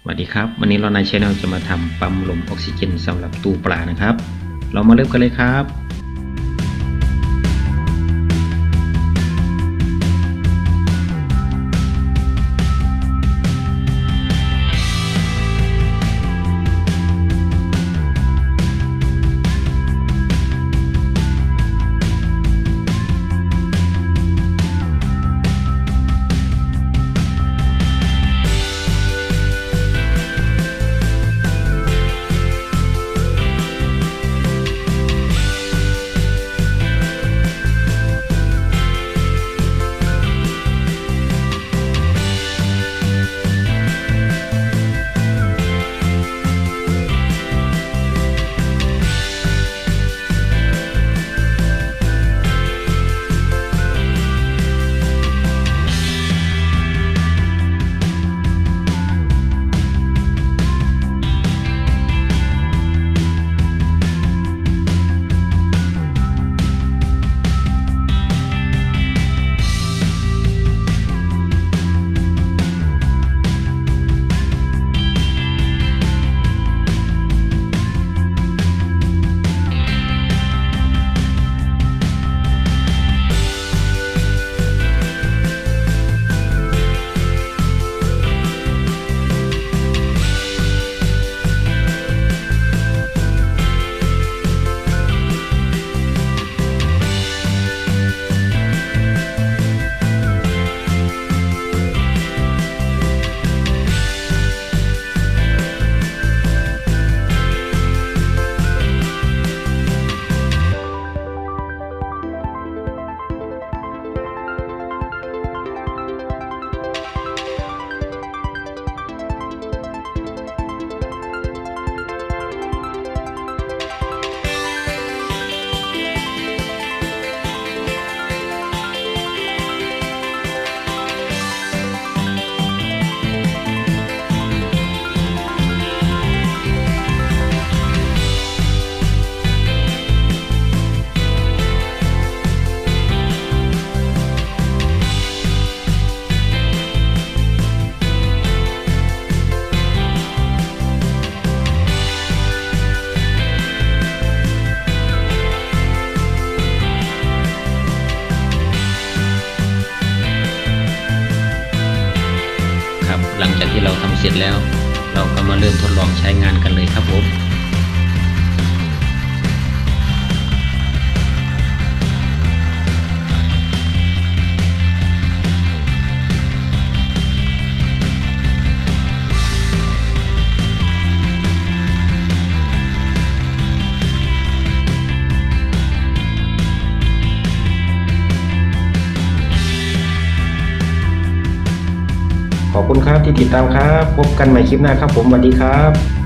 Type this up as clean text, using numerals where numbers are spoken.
สวัสดีครับวันนี้เราใน Channel จะมาทำปั๊มลมออกซิเจนสำหรับตู้ปลานะครับเรามาเริ่มกันเลยครับหลังจากที่เราทำเสร็จแล้วเราก็มาเริ่มทดลองใช้งานกันเลยครับผมขอบคุณครับที่ติดตามครับพบกันใหม่คลิปหน้าครับผมสวัสดีครับ